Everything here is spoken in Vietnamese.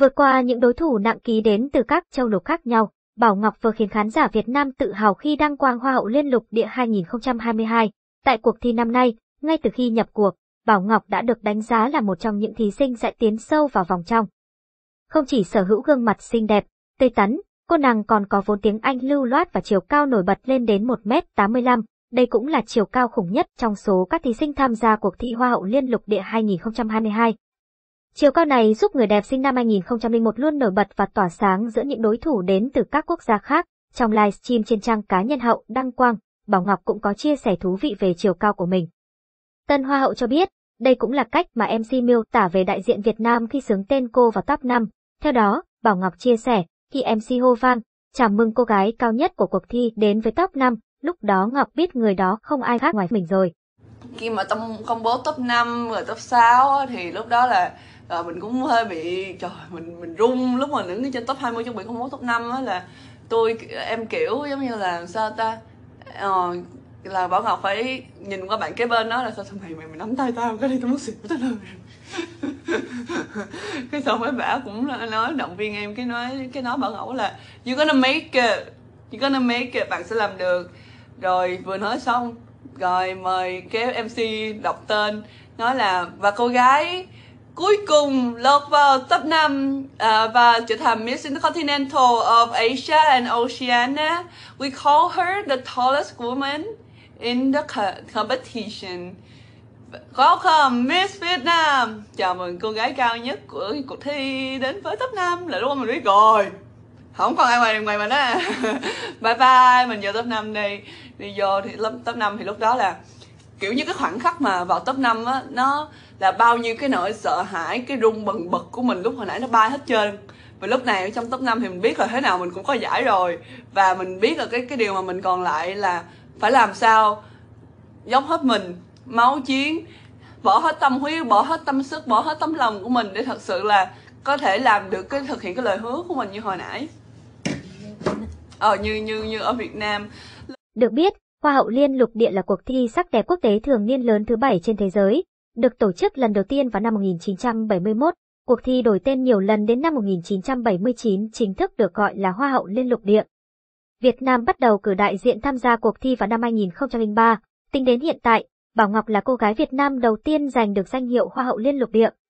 Vượt qua những đối thủ nặng ký đến từ các châu lục khác nhau, Bảo Ngọc vừa khiến khán giả Việt Nam tự hào khi đăng quang Hoa hậu Liên lục địa 2022. Tại cuộc thi năm nay, ngay từ khi nhập cuộc, Bảo Ngọc đã được đánh giá là một trong những thí sinh sẽ tiến sâu vào vòng trong. Không chỉ sở hữu gương mặt xinh đẹp, tươi tắn, cô nàng còn có vốn tiếng Anh lưu loát và chiều cao nổi bật lên đến 1m85. Đây cũng là chiều cao khủng nhất trong số các thí sinh tham gia cuộc thi Hoa hậu Liên lục địa 2022. Chiều cao này giúp người đẹp sinh năm 2001 luôn nổi bật và tỏa sáng giữa những đối thủ đến từ các quốc gia khác. Trong livestream trên trang cá nhân hậu đăng quang, Bảo Ngọc cũng có chia sẻ thú vị về chiều cao của mình. Tân Hoa hậu cho biết, đây cũng là cách mà MC miêu tả về đại diện Việt Nam khi xướng tên cô vào top 5. Theo đó, Bảo Ngọc chia sẻ, khi MC hô vang, chào mừng cô gái cao nhất của cuộc thi đến với top 5, lúc đó Ngọc biết người đó không ai khác ngoài mình rồi. Khi mà công bố top 5 rồi top 6 thì lúc đó là mình cũng hơi bị mình run. Lúc mà đứng trên top 20 chuẩn bị công bố top 5 á, là em kiểu giống như là sao ta, là Bảo Ngọc phải nhìn qua bạn kế bên đó là sao mày nắm tay tao cái đi, tao muốn xỉu tao rồi. Cái xong mấy bả cũng nói động viên em, cái nói Bảo Ngọc là you gonna make it, bạn sẽ làm được. Rồi vừa nói xong rồi mời cái MC đọc tên, nói là và cô gái cuối cùng lọt vào top 5 và trở thành Miss Intercontinental of Asia and Oceania. We call her the tallest woman in the competition. Có không Miss Việt Nam? Chào mừng cô gái cao nhất của cuộc thi đến với top 5. Là lúc đó mình biết rồi, không còn ai ngoài mình á. Bye bye, mình vào top 5 đi vô thì top 5 thì lúc đó là kiểu như cái khoảnh khắc mà vào top 5 á, nó là bao nhiêu cái nỗi sợ hãi, cái run bần bật của mình lúc hồi nãy nó bay hết trơn. Và lúc này ở trong top 5 thì mình biết là thế nào mình cũng có giải rồi. Và mình biết là cái điều mà mình còn lại là phải làm sao dốc hết mình, máu chiến, bỏ hết tâm huyết, bỏ hết tâm sức, bỏ hết tấm lòng của mình để thật sự là có thể làm được thực hiện cái lời hứa của mình như hồi nãy. Như ở Việt Nam. Được biết, Hoa hậu Liên lục địa là cuộc thi sắc đẹp quốc tế thường niên lớn thứ 7 trên thế giới, được tổ chức lần đầu tiên vào năm 1971. Cuộc thi đổi tên nhiều lần đến năm 1979 chính thức được gọi là Hoa hậu Liên lục địa. Việt Nam bắt đầu cử đại diện tham gia cuộc thi vào năm 2003. Tính đến hiện tại, Bảo Ngọc là cô gái Việt Nam đầu tiên giành được danh hiệu Hoa hậu Liên lục địa.